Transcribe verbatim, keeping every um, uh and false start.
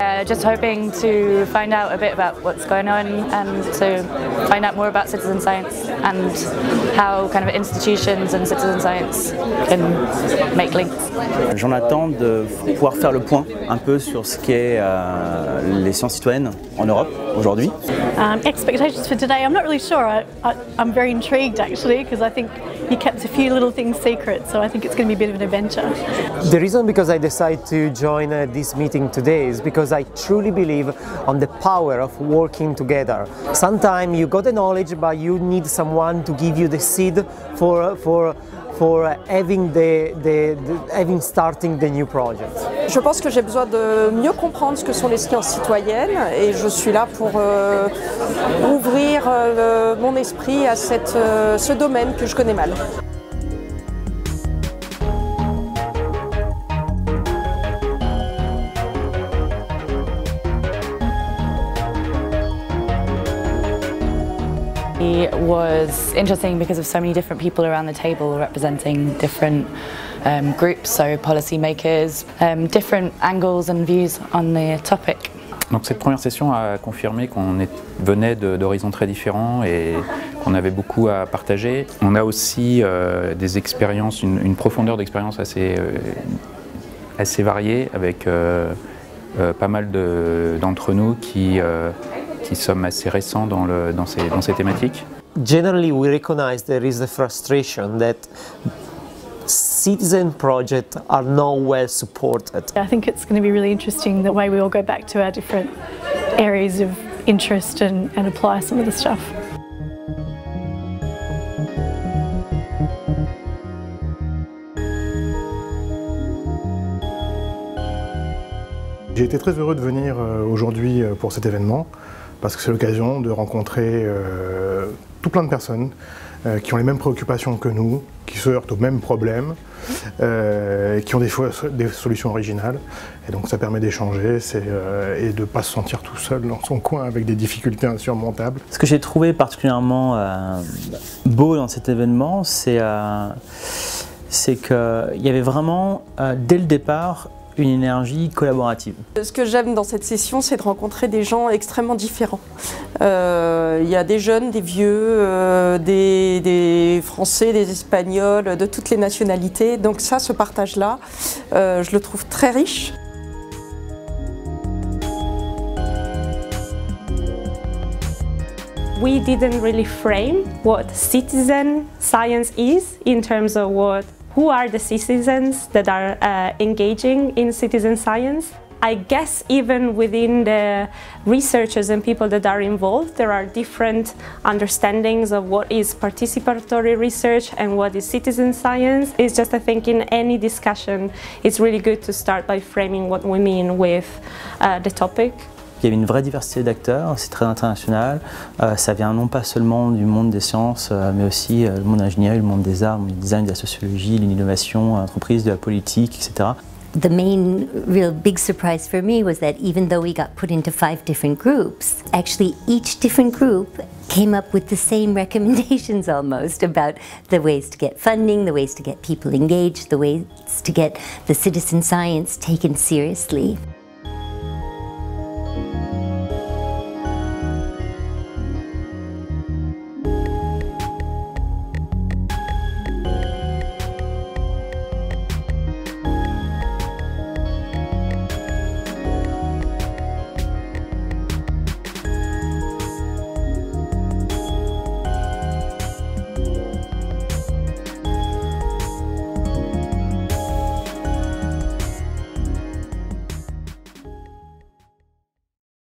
Uh, just hoping to find out a bit about what's going on and to find out more about citizen science and how kind of institutions and citizen science can make links. J'en attends de pouvoir faire le point un peu sur ce qu'est euh, les sciences citoyennes en Europe aujourd'hui. Um, expectations for today, I'm not really sure. I, I, I'm very intrigued actually because I think you kept a few little things secret, so I think it's going to be a bit of an adventure. The reason because I decided to join uh, this meeting today is because I truly believe on the power of working together. Sometimes you got the knowledge, but you need someone to give you the seed for for for having the, the, the having starting the new project. Je pense que j'ai besoin de mieux comprendre ce que sont les sciences citoyennes et je suis là pour euh, ouvrir euh, mon esprit à cette, euh, ce domaine que je connais mal. It was interesting because of so many different people around the table representing different um, groups, so policymakers, um, different angles and views on the topic. Donc cette première session a confirmé qu'on venait d'horizons très différents et qu'on avait beaucoup à partager. On a aussi euh, des expériences, une, une profondeur d'expérience assez, euh, assez variée avec euh, euh, pas mal d'entre nous qui euh, qui sommes assez récents dans, le, dans, ces, dans ces thématiques. Generally, we recognize there is a frustration that citizen projects are not well supported. I think it's going to be really interesting the way we all go back to our different areas of interest and, and apply some of the stuff. J'ai été très heureux de venir aujourd'hui pour cet événement parce que c'est l'occasion de rencontrer euh, tout plein de personnes euh, qui ont les mêmes préoccupations que nous, qui se heurtent aux mêmes problèmes, euh, qui ont des, des solutions originales. Et donc ça permet d'échanger euh, et de ne pas se sentir tout seul dans son coin avec des difficultés insurmontables. Ce que j'ai trouvé particulièrement euh, beau dans cet événement, c'est euh, c'est qu'il y avait vraiment, euh, dès le départ, une énergie collaborative. Ce que j'aime dans cette session, c'est de rencontrer des gens extrêmement différents. Euh, il y a des jeunes, des vieux, euh, des, des Français, des Espagnols, de toutes les nationalités. Donc ça, ce partage-là, euh, je le trouve très riche. We didn't really frame what citizen science is in terms of what who are the citizens that are uh, engaging in citizen science. I guess even within the researchers and people that are involved, there are different understandings of what is participatory research and what is citizen science. It's just, I think, in any discussion, it's really good to start by framing what we mean with uh, the topic. Il y avait une vraie diversité d'acteurs, c'est très international, euh, ça vient non pas seulement du monde des sciences, euh, mais aussi euh, le monde ingénierie, le monde des arts, le monde du design, de la sociologie, de l'innovation, l'entreprise, de la politique, et cetera. The main real big surprise for me was that even though we got put into five different groups, actually each different group came up with the same recommendations almost about the ways to get funding, the ways to get people engaged, the ways to get the citizen science taken seriously.